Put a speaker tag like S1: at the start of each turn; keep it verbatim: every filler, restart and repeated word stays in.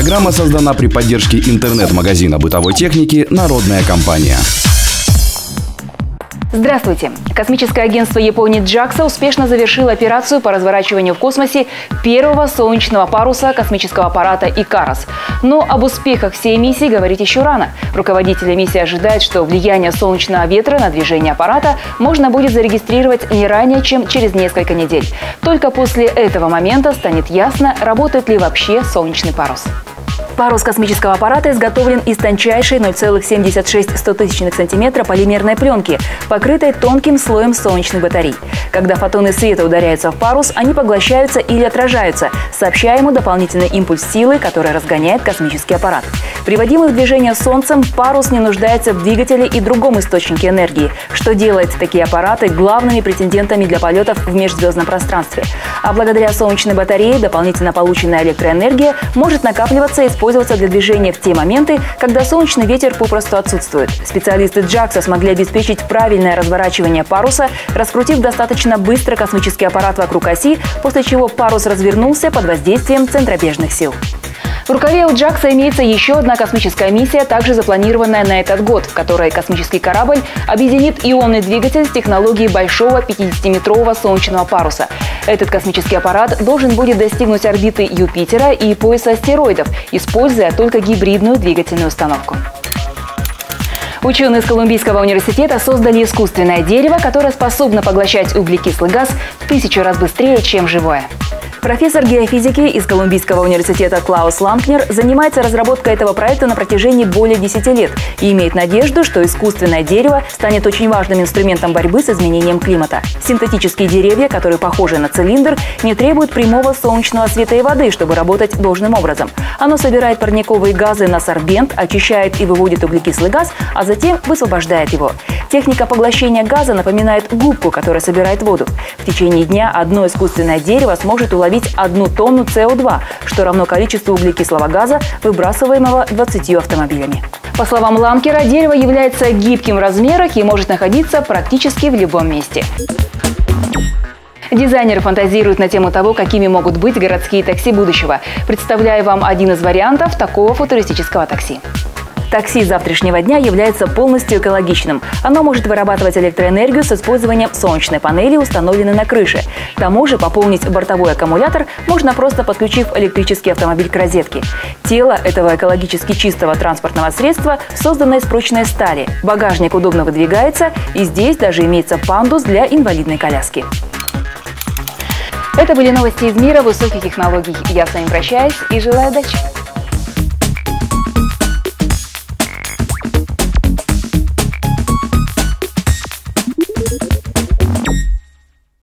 S1: Программа создана при поддержке интернет-магазина бытовой техники «Народная компания».
S2: Здравствуйте! Космическое агентство Японии джакса успешно завершило операцию по разворачиванию в космосе первого солнечного паруса космического аппарата «Икарос». Но об успехах всей миссии говорить еще рано. Руководители миссии ожидают, что влияние солнечного ветра на движение аппарата можно будет зарегистрировать не ранее, чем через несколько недель. Только после этого момента станет ясно, работает ли вообще солнечный парус. Парус космического аппарата изготовлен из тончайшей ноль целых семьдесят шесть сотых сантиметра полимерной пленки, покрытой тонким слоем солнечных батарей. Когда фотоны света ударяются в парус, они поглощаются или отражаются, сообщая ему дополнительный импульс силы, который разгоняет космический аппарат. Приводимый в движение Солнцем, парус не нуждается в двигателе и другом источнике энергии, что делает такие аппараты главными претендентами для полетов в межзвездном пространстве. А благодаря солнечной батарее дополнительно полученная электроэнергия может накапливаться и использоваться для движения в те моменты, когда солнечный ветер попросту отсутствует. Специалисты джакса смогли обеспечить правильное разворачивание паруса, раскрутив достаточно быстро космический аппарат вокруг оси, после чего парус развернулся под воздействием центробежных сил. В рукаве у джакса имеется еще одна космическая миссия, также запланированная на этот год, в которой космический корабль объединит ионный двигатель с технологией большого пятидесятиметрового солнечного паруса. Этот космический аппарат должен будет достигнуть орбиты Юпитера и пояса астероидов, используя только гибридную двигательную установку. Ученые из Колумбийского университета создали искусственное дерево, которое способно поглощать углекислый газ в тысячу раз быстрее, чем живое. Профессор геофизики из Колумбийского университета Клаус Лампнер занимается разработкой этого проекта на протяжении более десяти лет и имеет надежду, что искусственное дерево станет очень важным инструментом борьбы с изменением климата. Синтетические деревья, которые похожи на цилиндр, не требуют прямого солнечного света и воды, чтобы работать должным образом. Оно собирает парниковые газы на сорбент, очищает и выводит углекислый газ, а затем высвобождает его. Техника поглощения газа напоминает губку, которая собирает воду. В течение дня одно искусственное дерево сможет уловить одну тонну С О два, что равно количеству углекислого газа, выбрасываемого двадцатью автомобилями. По словам Лампнера, дерево является гибким в размерах и может находиться практически в любом месте. Дизайнеры фантазируют на тему того, какими могут быть городские такси будущего. Представляю вам один из вариантов такого футуристического такси. Такси завтрашнего дня является полностью экологичным. Оно может вырабатывать электроэнергию с использованием солнечной панели, установленной на крыше. К тому же пополнить бортовой аккумулятор можно просто подключив электрический автомобиль к розетке. Тело этого экологически чистого транспортного средства создано из прочной стали. Багажник удобно выдвигается, и здесь даже имеется пандус для инвалидной коляски. Это были новости из мира высоких технологий. Я с вами прощаюсь и желаю удачи!